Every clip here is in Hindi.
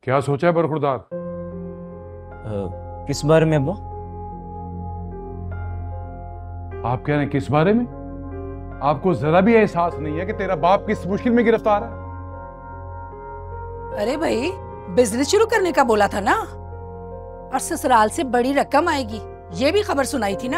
क्या सोचा है बरखुरदार? किस बारे में अब्बा? आप कह रहे हैं किस बारे में? आपको जरा भी एहसास नहीं है कि तेरा बाप किस मुश्किल में गिरफ्तार है? अरे भाई, बिजनेस शुरू करने का बोला था ना, और ससुराल से बड़ी रकम आएगी, ये भी खबर सुनाई थी ना।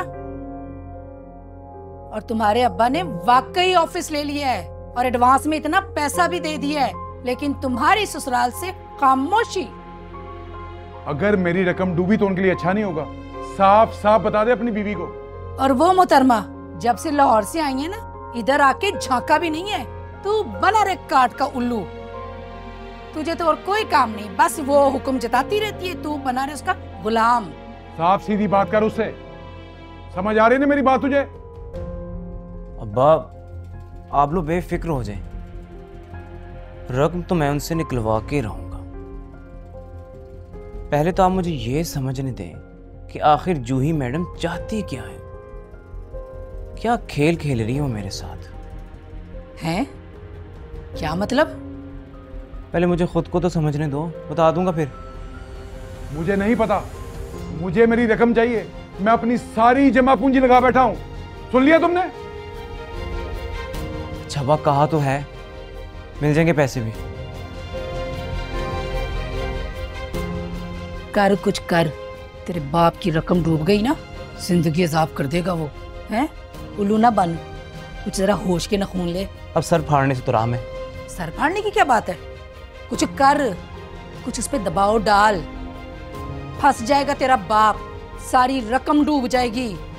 और तुम्हारे अब्बा ने वाकई ऑफिस ले लिया है और एडवांस में इतना पैसा भी दे दिया है, लेकिन तुम्हारी ससुराल से खामोशी। अगर मेरी रकम डूबी तो उनके लिए अच्छा नहीं होगा। साफ साफ बता दे अपनी बीवी को। और वो मोहतरमा जब से लाहौर से आई है ना, इधर आके झांका भी नहीं है। तू बना रे काट का उल्लू, तुझे तो और कोई काम नहीं, बस वो हुक्म जताती रहती है, तू बना रहे उसका गुलाम। साफ सीधी बात कर उससे। समझ आ रही है ना मेरी बात तुझे? अब्बा आप लोग बेफिक्र हो जाएं, रकम तो मैं उनसे निकलवा के रहूंगा। पहले तो आप मुझे ये समझने दें कि आखिर जूही मैडम चाहती क्या है, क्या खेल खेल रही हो मेरे साथ? हैं? क्या मतलब? पहले मुझे खुद को तो समझने दो, बता दूंगा फिर। मुझे नहीं पता, मुझे मेरी रकम चाहिए। मैं अपनी सारी जमा पूंजी लगा बैठा हूं। सुन लिया तुमने? छबा कहा तो है, मिल जाएंगे पैसे भी। कर कुछ कर, तेरे बाप की रकम डूब गई ना, जिंदगी अजाब कर देगा वो। हैं? उल्लू ना बन, कुछ जरा होश के नखून ले। अब सर फाड़ने से तो राम है। सर फाड़ने की क्या बात है? कुछ कर, कुछ उस पे दबाव डाल। फंस जाएगा तेरा बाप, सारी रकम डूब जाएगी।